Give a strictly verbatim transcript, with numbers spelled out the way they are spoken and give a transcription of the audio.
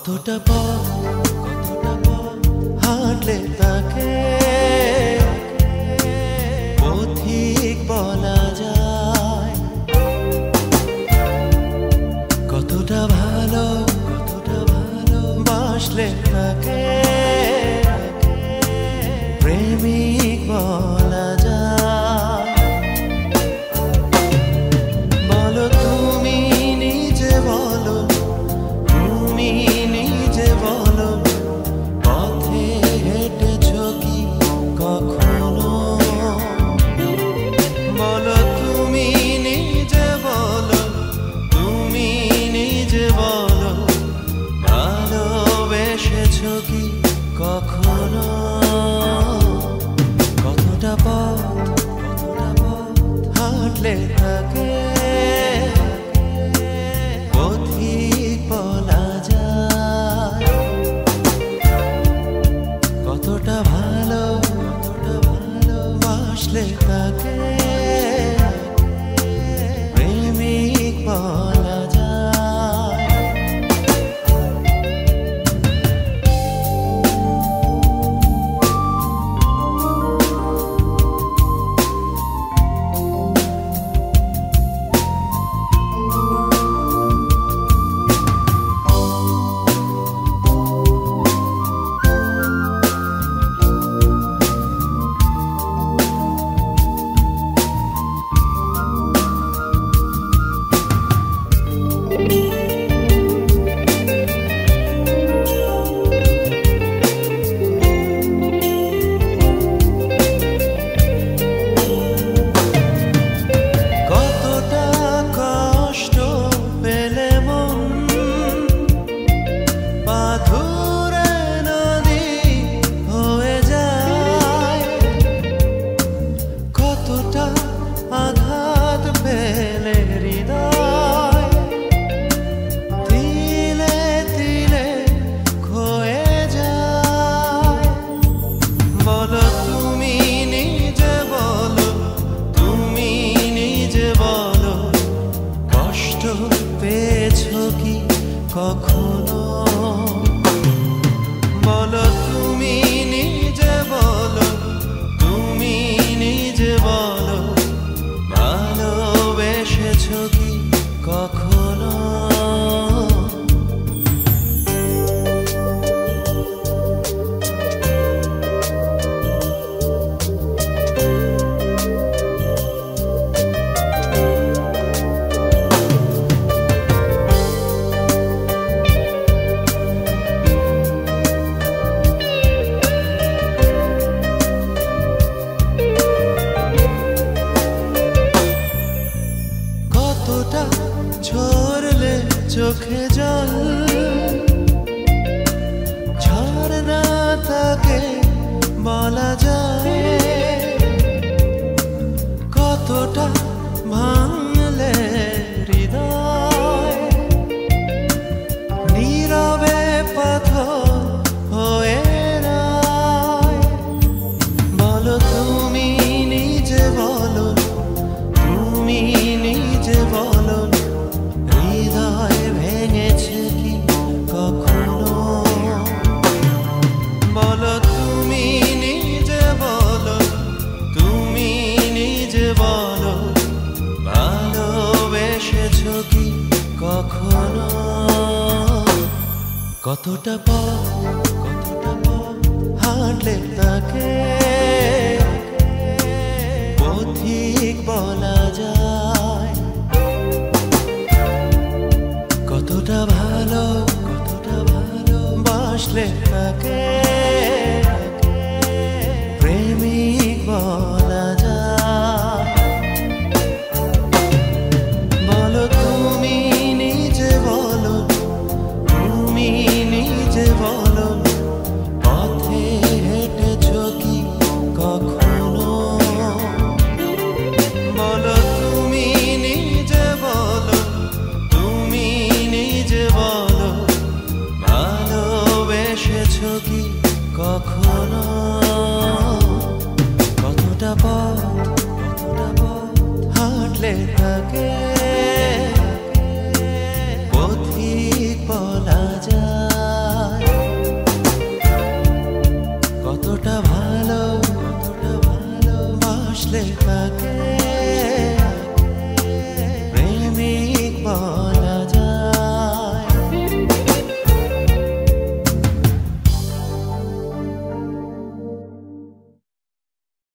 কতটা পথ কতটা পথ হাঁটলে তাকে পথিক বলা যায়। কতটা ভালো কতটা ভালো বাসলে তাকে প্রেমিক বলা যায়। বলো তুমি নিজে বলো, তুমি নিজে বলো, পথে হেঁটেছো কি কখনো? বলো তুমি নিজে বলো, তুমি নিজে বলো, ভালোবেসেছো কি কখনো? কতটা পথ কতটা পথ হাঁটলে তাকে পথিক বলা যায়। কতটা ভালো কতটা ভালো বাসলে তাকে প্রেমিক বলা যায়। পেয়েছো কি কখনো? বলো তুমি নিজে বলো, তুমি নিজে বলো, ভালোবেসেছো কি কখনো? ঝরলে চোখে জল ঝরনা তাকে বলা যায়। কতটা ভাঙলে হৃদয় নীরবে পাথর হয়ে রয়। বলো তুমি নিজে বলো, তুমি নিজে বলো, হৃদয় ভেঙেছে কি কখনো? বলো তুমি নিজে বলো, তুমি নিজে বলো, ভালোবেসেছো কি কখনো? কতটা পথ কতটা পথ হাঁটলে তাকে পথিক বলা যায়। কতটা ভালো কতটা ভালো বাসলে তাকে প্রেমিক বলা যায়। বলো তুমি নিজে বলো, তুমি নিজে বলো, পথে হেঁটেছো কি কখনো? বলো তুমি নিজে বলো, তুমি নিজে বলো, ভালোবেসেছো কি কখনো? কতটা পথ কতটা পথ হাঁটলে তাকে পথিক বলা